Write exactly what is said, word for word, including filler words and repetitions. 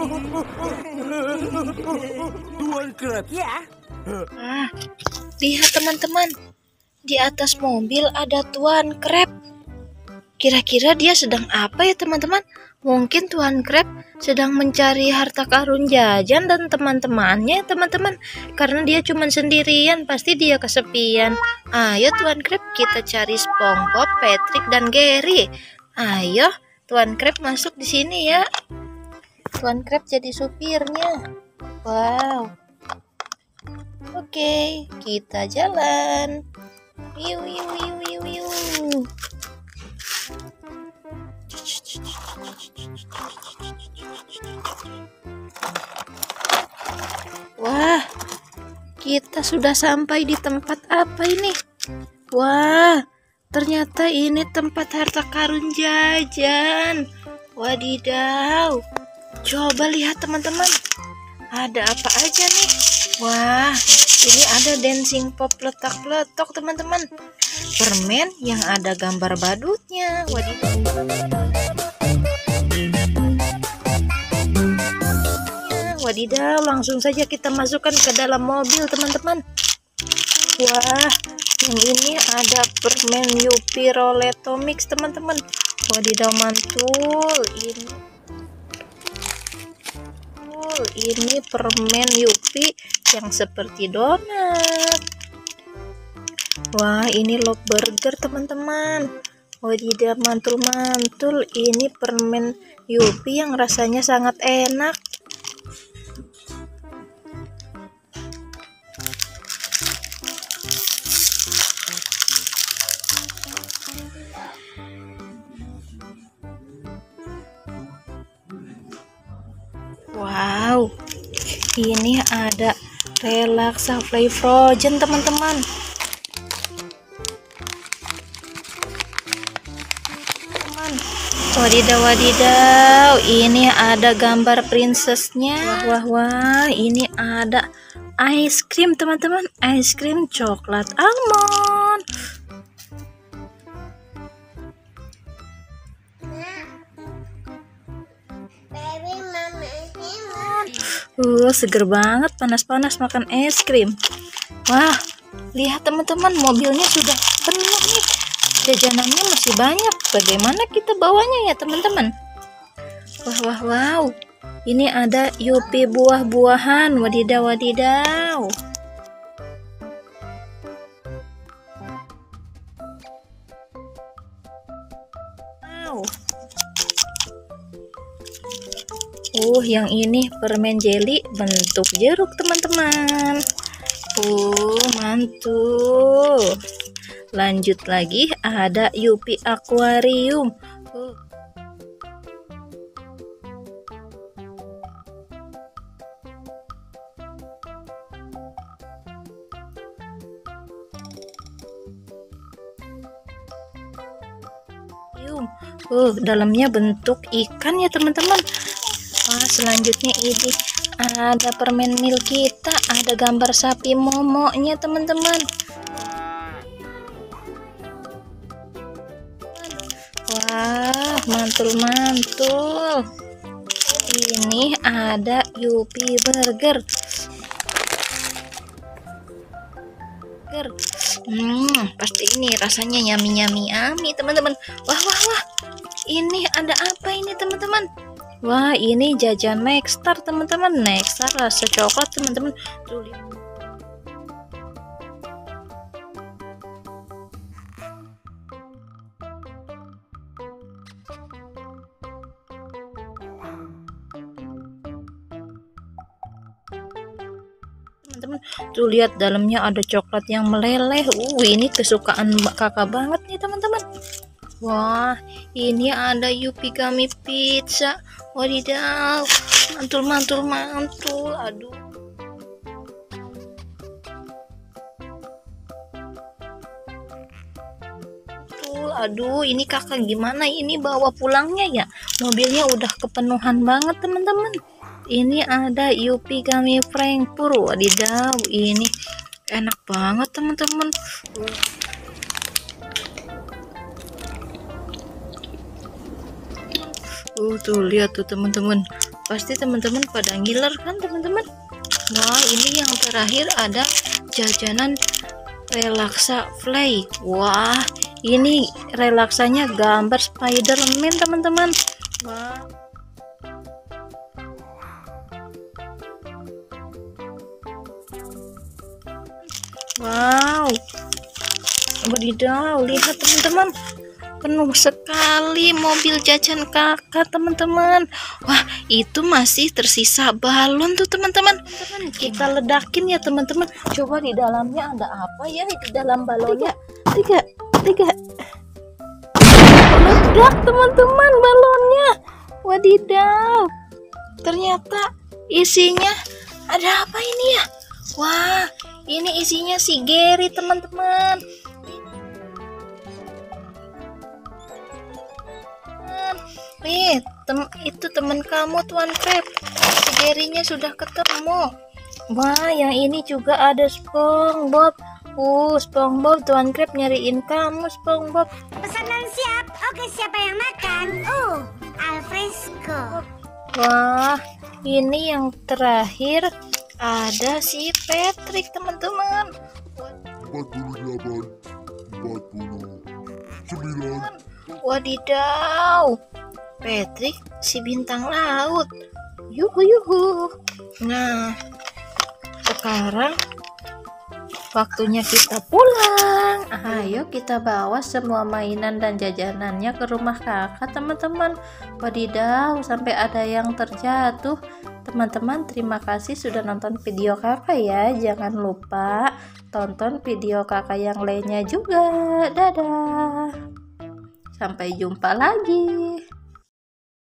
Tuan Krab. Ya. Ah, lihat teman-teman, di atas mobil ada Tuan Krab. Kira-kira dia sedang apa ya teman-teman? Mungkin Tuan Krab sedang mencari harta karun Jajan dan teman-temannya teman-teman. Karena dia cuma sendirian, pasti dia kesepian. Ayo Tuan Krab, kita cari SpongeBob, Patrick, dan Gary. Ayo Tuan Krab masuk di sini ya. Tuan Krab jadi supirnya. Wow. Oke, kita jalan. Wiu wiu wiu wiu wiu. Wah, kita sudah sampai di tempat apa ini? Wah, ternyata ini tempat harta karun Jajan. Wadidaw. Coba lihat teman-teman. Ada apa aja nih? Wah, ini ada dancing pop letak-letok teman-teman. Permen yang ada gambar badutnya. Wadidaw. Wadidaw, langsung saja kita masukkan ke dalam mobil teman-teman. Wah, yang ini ada permen Yupi Roletto Mix teman-teman. Wadidaw, mantul. Ini ini permen Yupi yang seperti donat. Wah, ini log burger teman-teman. Wadidaw, mantul-mantul. Ini permen Yupi yang rasanya sangat enak. Wow, ini ada Relaxa Play Frozen teman-teman. Wadidaw, wadidaw, ini ada gambar princessnya. Wah, wah, wah, ini ada ice cream teman-teman, ice cream coklat almond. Uh, seger banget, panas-panas makan es krim. Wah, lihat teman-teman, mobilnya sudah penuh nih. Jajanannya masih banyak. Bagaimana kita bawanya ya teman-teman? Wah, wah, wow. Ini ada Yupi buah-buahan. Wadidaw, wadidaw. Wow. Uh, yang ini permen jelly bentuk jeruk teman-teman. Uh, mantul. Lanjut lagi, ada Yupi akuarium. Uh. Uh, dalamnya bentuk ikan ya teman-teman. Wah, selanjutnya ini ada permen milk kita, ada gambar sapi momonya teman-teman. Wah, mantul-mantul. Ini ada Yupi burger. Hmm, pasti ini rasanya nyami-nyami ami teman-teman. Wah, wah, wah. Ini ada apa ini teman-teman? Wah, ini jajan Nexstar teman-teman. Nexstar rasa coklat teman-teman. Tuh lihat. Teman-teman, tuh lihat dalamnya ada coklat yang meleleh. Uh, ini kesukaan kakak banget nih teman-teman. Wah, ini ada Yupi Gummy Pizza. Wadidaw, mantul, mantul, mantul. Aduh. Tuh, aduh, ini kakak gimana ini bawa pulangnya ya? Mobilnya udah kepenuhan banget teman-teman. Ini ada Yupi Gummy Frankfurt. Wadidaw, ini enak banget teman-teman. Uh, tuh lihat tuh teman-teman. Pasti teman-teman pada ngiler kan teman-teman. Wah, ini yang terakhir ada jajanan relaksa Flay. Wah, ini relaksanya gambar Spider-Man teman-teman. Wah. Wow. Wadidaw, lihat teman-teman. Penuh sekali mobil jajan kakak teman-teman. Wah, itu masih tersisa balon tuh teman-teman. Kita ledakin ya teman-teman. Coba di dalamnya ada apa ya di dalam balonnya? Tiga, tiga. Meledak teman-teman balonnya. Wadidaw. Ternyata isinya ada apa ini ya? Wah, ini isinya si Gary teman-teman. Nih, tem itu teman kamu Tuan Crab. Si Gary-nya sudah ketemu. Wah, yang ini juga ada SpongeBob. Uh, SpongeBob, Tuan Crab nyariin kamu SpongeBob. Pesanan siap. Oke, siapa yang makan? Uh, alfresco. Wah, ini yang terakhir ada si Patrick teman-teman. empat puluh delapan, empat puluh sembilan. Wadidaw, Patrick si bintang laut. Yuhu yuhu. Nah, sekarang waktunya kita pulang. Ayo kita bawa semua mainan dan jajanannya ke rumah kakak teman-teman. Wadidaw, sampai ada yang terjatuh. Teman-teman, terima kasih sudah nonton video kakak ya. Jangan lupa tonton video kakak yang lainnya juga. Dadah. Sampai jumpa lagi.